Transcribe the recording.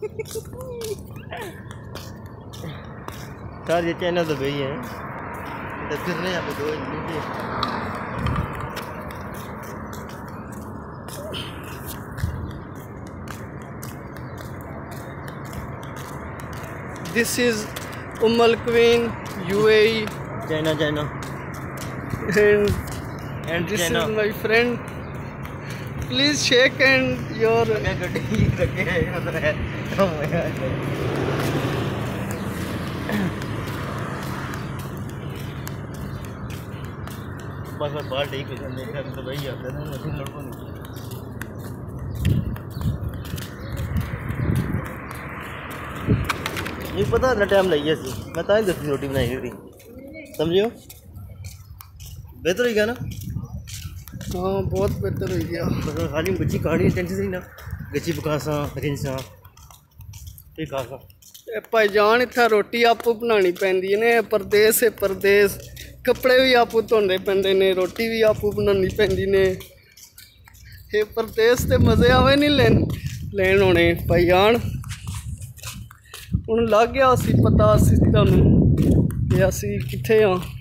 Sir ये channel तो वही है, तो फिर नहीं आपको दो This is Queen UAE. China. And this China. Is my friend. Please shake and your. बस बाल ठीक हो जाते तो वही आते हैं ना लड़कों ने। ये पता ना टाइम लगी सी मैं ताई दस रोटी बनाई थी समझियो बेहतर हो गया ना। हाँ बहुत बेहतर हो गया। मतलब खाली बच्ची कहानी टेंशन नहीं ना गच्ची पकासा रिंसा ते खासा भाईजान इत्थे रोटी आपू बनानी पैंदी ने। परदेस है परदेस कपड़े भी आपू धोने पैंदे ने रोटी भी आपू बनानी पैंदी ने। ये परदेस ते मज़े आवे नहीं लैन होने भाईजान। हुण लग गया असी पता असी तुहानूं कि असी कित्थे हाँ।